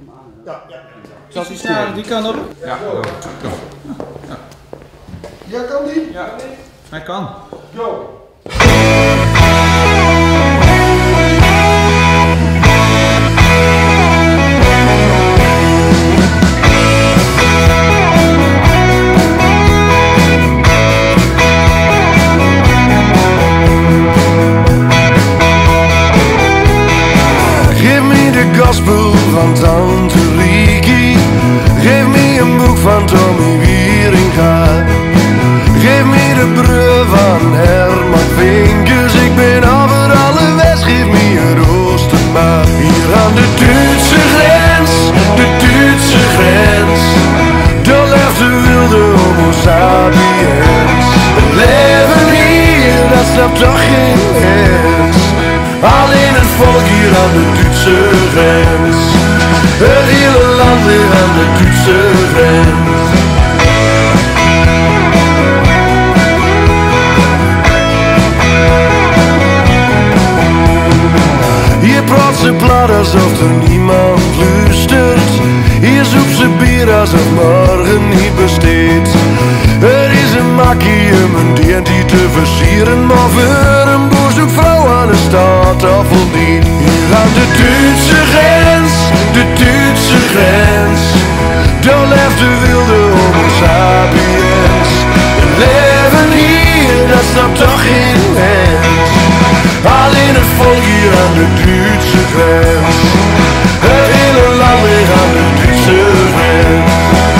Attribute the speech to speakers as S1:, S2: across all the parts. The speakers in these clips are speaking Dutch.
S1: Ja, ja.
S2: Zal die snaren, die kan op?
S3: Ja, go.
S1: Ja, kan die?
S3: Ja, hij kan.
S1: Go.
S4: Gospel van Tante Riki. Geef me een boek van Tommy Wieringa. Geef me de brug van Herman Vinkers. Ik ben over alle west, geef me een roostermaat. Hier aan de Duitse grens, de Duitse grens. Daar leeft de wilde homo sapiens. Het leven hier, dat snapt toch geen mens. Alleen het volk hier aan de Duitse grens. Het hele land ligt aan de Duitse grens. Hier praat ze plat alsof er niemand luistert. Hier zoekt ze bier alsof morgen niet besteedt. Er is een makkie om een dientie te versieren, maar voor een boerzoekvrouw aan de stadtafel niet. Hier aan de Duitse grens, de Duitse grens. Daar leeft de wilde homo sapiens. Het leven hier, dat snapt toch geen mens. Alleen het volk hier aan de Duitse grens. Het hele land ligt aan de Duitse grens.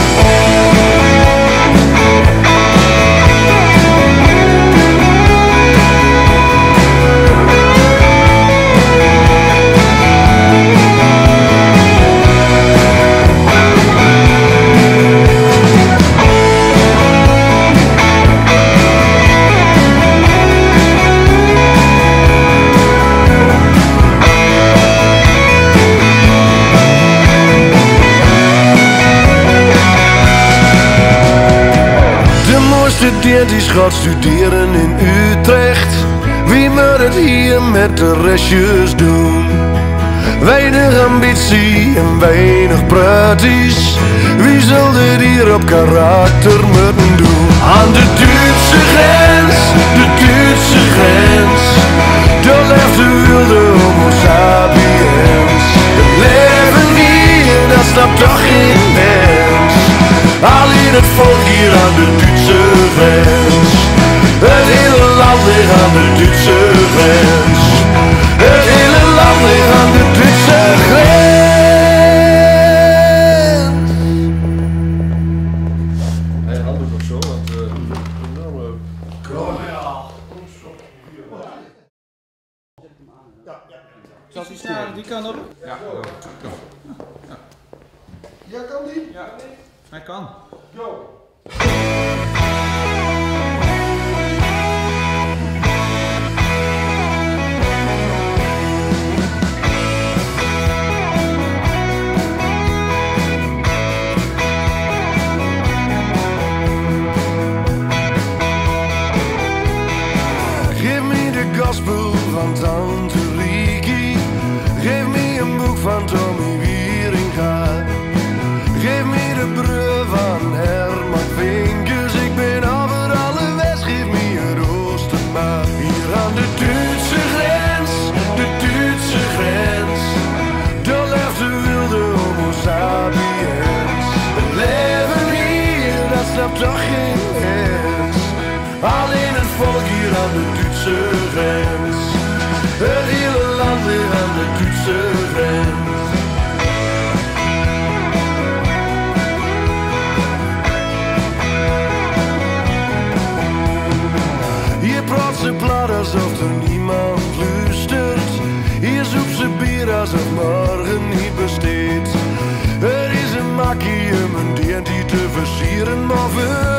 S4: Die gaat studeren in Utrecht. Wie moet het hier met de restjes doen? Weinig ambitie en weinig praktisch. Wie zal dit hier op karakter moeten doen? Aan de Duitse grens, de Duitse grens. Daar leeft de wilde homo sapiens. Het leven hier, dat snapt toch geen mens. Alleen het volk hier aan de Duitse grens. Het hele land ligt aan de Duitse grens. Het hele land ligt aan de Duitse grens.
S1: Hij houdt het nog zo, want
S2: Zal die snaren, die kan op?
S3: Ja, go.
S1: ja, kan die?
S3: Ja, hij kan.
S1: Go.
S4: Geef me de gospel van Tante Riki. Geef me een boek van Tommy Wieringa. Geef me de brug van Herman Vinkers. Ik ben over alle west, geef me een roostermaat. Hier aan de Duitse grens, de Duitse grens. Daar leeft de wilde homo sapiens. Het leven hier, dat snapt toch geen mens. Alleen het volk hier aan de Duitse grens. Het hele land ligt aan de Duitse grens. Hier praat ze plat alsof er niemand luistert. Hier zoekt ze bier alsof morgen niet besteedt. Er is een makkie om een dientie te versieren, maar voor